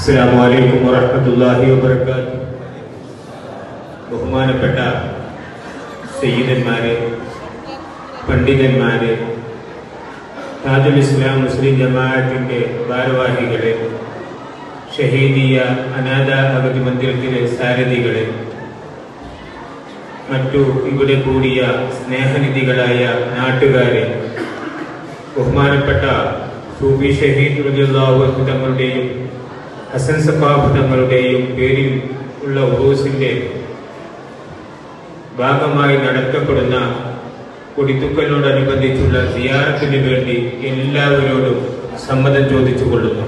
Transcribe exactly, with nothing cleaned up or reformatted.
അസ്സലാമു അലൈക്കും വറഹ്മത്തുള്ളാഹി വബറകാതുഹു. ബഹുമാനപ്പെട്ട സയ്യിദന്മാരെ, പണ്ഡിതന്മാരെ, താജുൽ ഇസ്ലാം മുസ്ലിം ജമാഅത്തിന്റെ ഭാരവാഹികളെ, ഷഹീദിയ അനാഥ അഗതി മന്ദിരത്തിലെ സാരഥികളെ, മറ്റു ഇവിടെ കൂടിയ സ്നേഹനിധികളായ നാട്ടുകാരെ, ബഹുമാനപ്പെട്ട സൂഫി ഷഹീദ് റളിയല്ലാഹു അൻഹു തങ്ങളുടെയും ഹസൻ സഖാഫ് തങ്ങളുടെയും പേരിൽ ഉള്ള ഉറൂസിന്റെ ഭാഗമായി നടത്തപ്പെടുന്ന കൊടിത്തുക്കലിനോടനുബന്ധിച്ചുള്ള സിയാറത്തിന് വേണ്ടി എല്ലാവരോടും സമ്മതം ചോദിച്ചു കൊള്ളുന്നു.